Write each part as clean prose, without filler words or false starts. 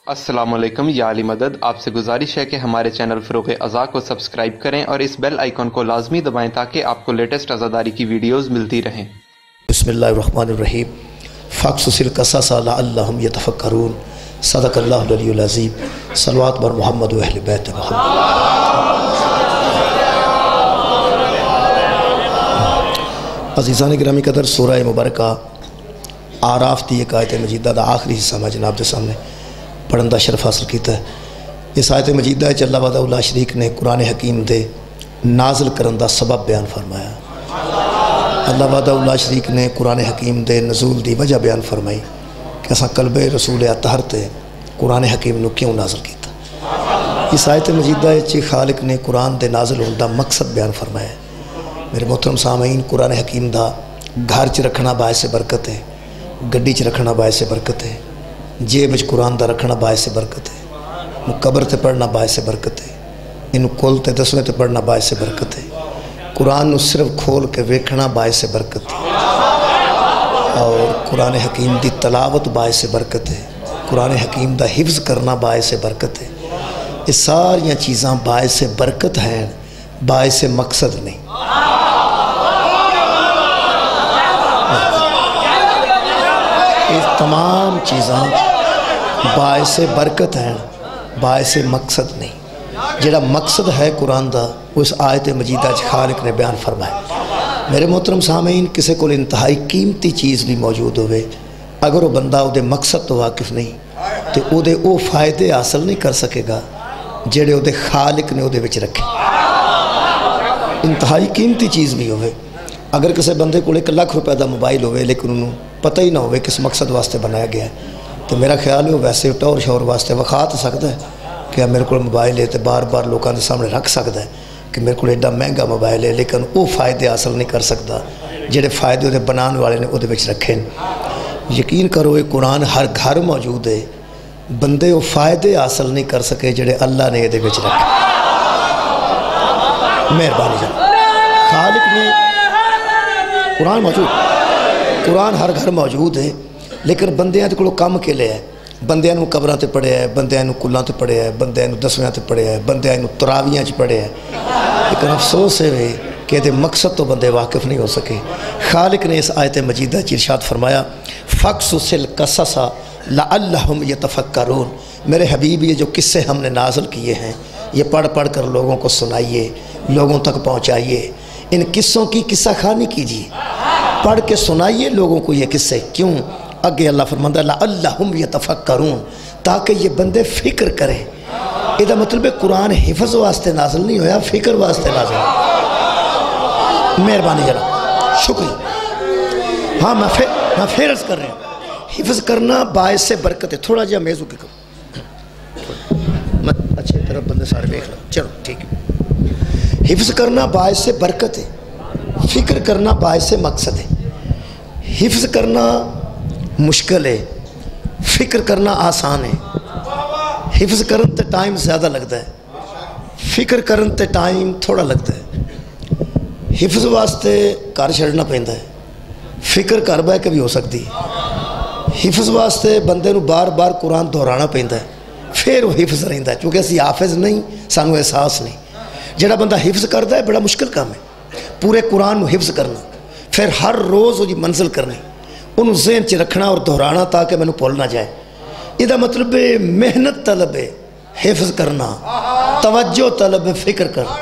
अस्सलाम वालेकुम या अली मदद। आपसे गुजारिश है कि हमारे चैनल फ़रोग़ अज़ा को सब्सक्राइब करें और इस बेल आइकन को लाजमी दबाएं ताकि आपको लेटेस्ट अज़ादारी की वीडियोस मिलती रहें। बिस्मिल्लाहिर्रहमानिर्रहीम। फ़क़्सुसिल क़सस लअल्लहुम यतफ़क्करून। सदक़ल्लाहुल अलीयुल अज़ीम। सल्लवात बर मुहम्मद व अहले बैत मुहम्मद। अज़ीज़ान गिरामी कदर, सूरह मुबारक आराफ दी एक आयत मजीदा का आखिरी हिस्सा मैं जनाब के सामने पढ़न का शरफ हासिल किया है। इस आयत मजीदा अल्लाह वहदहु शरीक ने कुरान हकीम दे नाज़िल करन दा सबब बयान फरमाया। अल्लाह वहदहु शरीक ने कुरान हकीम दे नज़ूल दी वजह बयान फरमाई कि असां कल्बे रसूल अतहर ते कुरान हकीम नूं क्यों नाज़िल किया। इस आयत मजीदा खालिक ने कुरान दे नाज़िल होने का मकसद बयान फरमाया। मेरे मोहतरम सामीन, कुरान हकीम दा घर च रखना बायस बरकत है, गड्डी च रखना बायस बरकत है, जेब च कुरान दा रखना बायस बरकत है, कबर ते पढ़ना बायस बरकत है, इनू कुल ते दसवें ते पढ़ना बायस बरकत है, कुरान नू सिर्फ खोल के वेखना बायस बरकत है, और कुरान हकीम दी तलावत बायस बरकत है, कुरान हकीम दा हिफ्ज़ करना बायस बरकत है। ये सारियां चीज़ां बायस बरकत हैं, बायस मकसद नहीं। ये तमाम चीज़ां बायस बरकत हैं, बायस मकसद नहीं। जिहड़ा मकसद है कुरान दा उस आयत मजीदा खालिक ने बयान फरमाया। मेरे मोहतरम सामीन, किसी को इंतहाई कीमती चीज़ भी मौजूद होवे, अगर वो बंदा उहदे मकसद तो वाकिफ नहीं तो उहदे वो फ़ायदे हासिल नहीं कर सकेगा जिहड़े उहदे खालिक ने उहदे विच रखे। इंतहाई कीमती चीज़ भी होवे, अगर किसी बंदे को 1 लाख रुपए का मोबाइल होवे लेकिन उन्होंने पता ही ना हो किस मकसद वास्ते बनाया गया है, तो मेरा ख्याल है वो वैसे टौर शौर वास्ते विखा तो सकता है कि मेरे को मोबाइल है, तो बार बार लोगों के सामने रख सकता है कि मेरे को एडा महंगा मोबाइल है, लेकिन वो फ़ायदे हासिल नहीं कर सकता जिहड़े फ़ायदे उहदे बनाने वाले ने उहदे विच रखे। यकीन करो ये कुरान हर घर मौजूद है, बंदे वो फ़ायदे हासिल नहीं कर सके जिहड़े अल्लाह ने इहदे विच रखे। मेहरबानी जी, खालिक ने कुरान मौजूद, कुरान हर घर मौजूद है, लेकिन बंदियां दे कोलों कम के लिया है। बंदियां नूं कबरां ते पढ़िया है, बंदियां नूं कुल्लां ते पढ़िया है, बंदियां नूं दसवें ते पढ़िया है, बंदियां नूं तरावियां च पढ़िया है, लेकिन अफसोस है कि इहदे मकसद तो बंदे वाकिफ नहीं हो सके। खालिक ने इस आयत मजीदा च इरशाद फरमाया, फ़क़्सुसिल क़सस लअल्लहुम यतफ़क्करून। मेरे हबीब, ये जो किस्से हमने नाज़िल किए हैं ये पढ़ पढ़ कर लोगों को सुनाइए, लोगों तक पहुँचाइए। इन किस्सों की किस्सा खानी कीजिए, पढ़ के सुनाइए लोगों को ये किस्से। क्यों? आगे अल्लाह फरमाता है लअल्लहुम यतफ़क्करून, ताकि ये बंदे फ़िक्र करें। इसका मतलब है कुरान हिफ्ज़ वास्ते नाज़िल नहीं होया, फ़िक्र वास्ते नाज़िल। मेहरबानी जनाब, शुक्रिया। हाँ, मैं फिर अर्ज़ कर रहा हूँ, हिफ्ज़ करना बायस से बरकत है। थोड़ा जहा मेज़ के करो, अच्छी तरह बंदे सारे देख लो, चलो ठीक है। हिफ्ज़ करना बायस से बरकत है, फ़िक्र करना बायस से मकसद है। हिफ्ज़ करना मुश्किल है, फ़िक्र करना आसान है। हिफ्ज़ करन ते टाइम ज़्यादा लगता है, फ़िक्र करन ते टाइम थोड़ा लगता है। हिफ्ज़ वास्ते घर छड़ना पैंदा है, फ़िक्र घर बह के भी हो सकती है। हिफ्ज़ वास्ते बंदे नूं बार बार कुरान दोहराना पैंदा है, फिर वो हिफ्ज़ रहिंदा है, क्योंकि असीं हाफिज़ नहीं, सानू एहसास नहीं। जिहड़ा बंदा हिफ्ज़ करता है बड़ा मुश्किल काम है, पूरे कुरान नूं हिफ्ज़ करना, फिर हर रोज़ उसकी मंजिल करनी, उन्होंने ज़हन च रखना और दोहराना ताकि मैनू भुल ना जाए। इसका मतलब है मेहनत तलब है हिफ्ज़ करना, तवज्जो तलब है फ़िक्र करना।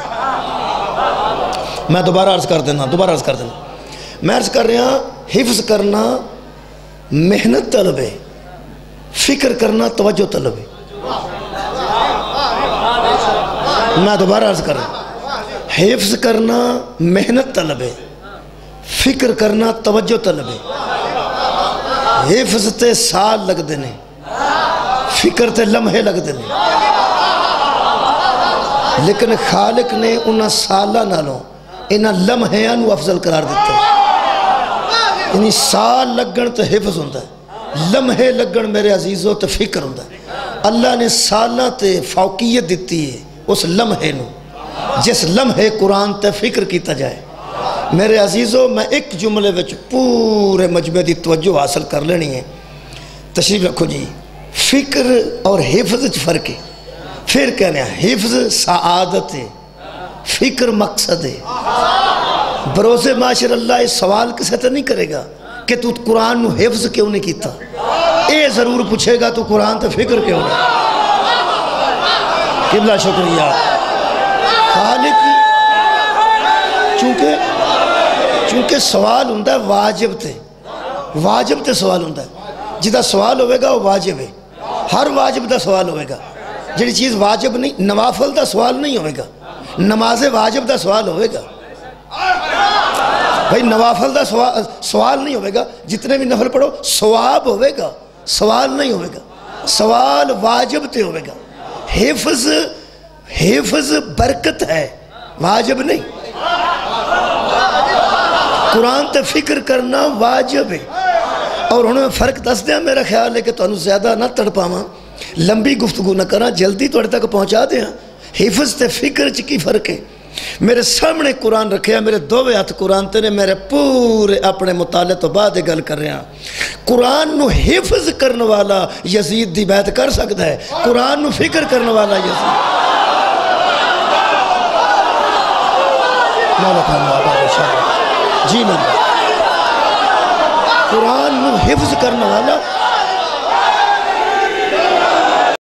मैं दोबारा अर्ज़ कर देना, मैं अर्ज़ कर रहा, हिफ्ज़ करना मेहनत तलब है, फ़िक्र करना तवज्जो तलब है। मैं दोबारा अर्ज़ कर रहा, हिफ्ज़ करना मेहनत तलब है, फ़िक्र करना तवज्जो तलब है। हिफ्ज़ ते साल लगते हैं, फ़िक्र ते लम्हे लगते हैं, लेकिन खालिक ने उन्होंने सालों नालों इन्होंने लम्हियां नूं अफजल करार दिता। यानी साल लगन तो हिफ्ज़ होंदा है, लम्हे लगन मेरे अजीज़ों तो फ़िक्र होंदा है। अल्लाह ने सालां ते फौकियत दिती है उस लम्हे नूं, जिस लम्हे कुरान ते फ़िक्र किया जाए। मेरे अजीज़ों, मैं एक जुमले में पूरे मजमे की तवज्जो हासिल कर लेनी है। तशरीफ रखो जी। فکر اور حفظ فرق ہے. پھر کہنے ہیں حفظ سعادت ہے، فکر مقصد ہے. بروز معاشر اللہ اس سوال کسے تو نہیں کرے گا کہ تو قرآن نو حفظ کیوں نہیں کیتا، اے ضرور پوچھے گا تو قرآن تے فکر کیوں نہیں. قبلہ شکریہ. خالق چونکہ سوال ہوندہ ہے واجب تے سوال ہوندہ ہے. جدہ سوال ہوئے گا وہ واجب ہے، ہر واجب دا سوال ہوئے گا. جڑی چیز واجب نہیں، نوافل دا سوال نہیں ہوئے گا، نماز واجب دا سوال ہوئے گا. بھئی نوافل دا سوال نہیں ہوئے گا، جتنے بھی نفل پڑھو ثواب ہوئے گا، سوال نہیں ہوئے گا. سوال واجب تے ہوئے گا. حفظ برکت ہے، واجب نہیں. قرآن تے فکر کرنا واجب ہے. اور انہوں نے فرق دس دیا، میرا خیال ہے کہ تو انہوں زیادہ نہ تڑپاواں، لمبی گفتگو نہ کرنا، جلدی توڑے تک پہنچا دیا. حفظ تے فکر چکی فرق ہے. میرے سامنے قرآن رکھے ہیں، میرے دووے ہاتھ قرآن تے نے، میرے پورے اپنے مطالعے تو بعد گل کر رہے ہیں. قرآن نو حفظ کرنے والا یزید دی بیعت کر سکتا ہے، قرآن نو فکر کرنے والا یزید جی نہیں. قرآن نو حفظ کرنے والا